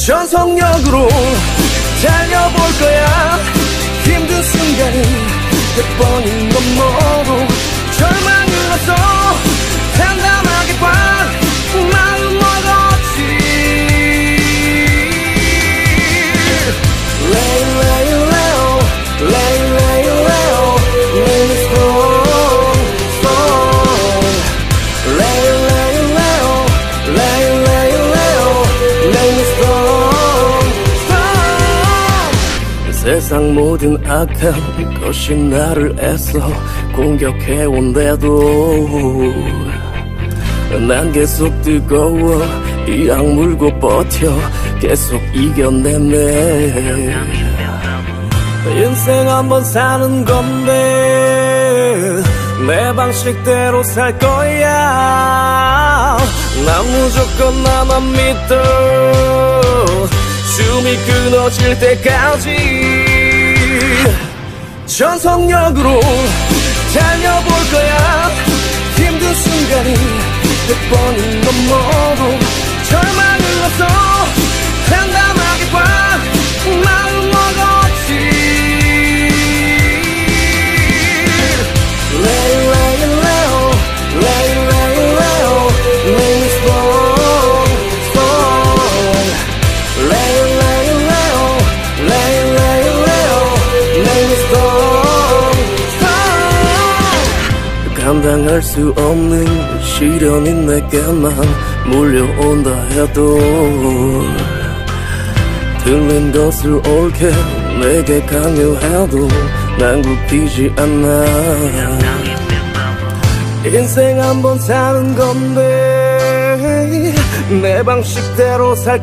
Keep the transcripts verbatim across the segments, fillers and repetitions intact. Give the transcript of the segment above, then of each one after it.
전속력으로 달려볼 거야. 힘든 순간은 백 번이 넘어도 절망을 없어 단단하게 꽉 마음 먹었지. Lay, lay, lay, lay, lay, lay, make me strong, strong. Lay, lay, lay, lay, lay, lay, make me strong, strong. 세상 모든 악한 것이 나를 애써 공격해온데도 난 계속 뜨거워 이 악물고 버텨 계속 이겨내네. 인생 한번 사는 건데 내 방식대로 살 거야. 난 무조건 나만 믿어 숨이 끊어질 때까지 전속력으로 달려볼 거야. 힘든 순간이 백 번이 넘어도 절망은 없어 단단하게 꽉 마음 먹었지. Lay, lay, lay, lay, lay, lay, make me strong, strong. Lay, lay, lay, lay, lay, lay, make me strong, strong. 감당할 수 없는 시련이 내게만 몰려온다 해도 틀린 것을 옳게 내게 강요해도 난 굽히지 않아. 인생 한번 사는 건데 내 방식대로 살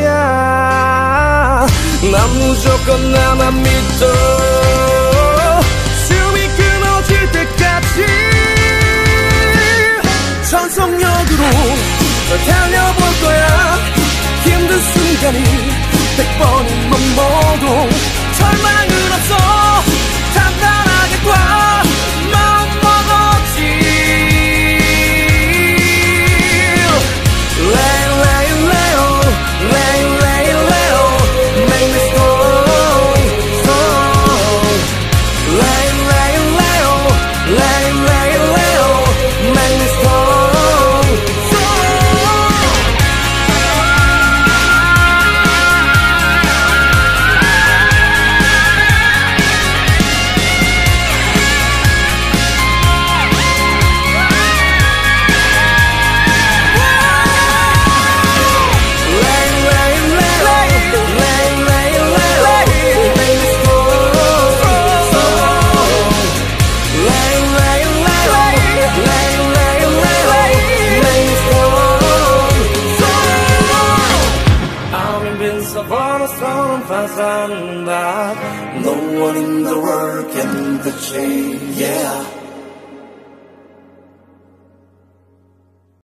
거야. 난 무조건 나만 믿어 숨이 끊어질 때까지 전속력으로 달려볼 거야. 힘든 순간이 백 번이 넘어도 절망은 없어 단단하게 꽉 마음 먹었지. Lay, lay, lay, lay, lay, lay, make me strong, strong. Lay, lay, lay, lay, lay, lay, make me strong, strong. No one in the world can touch me, yeah.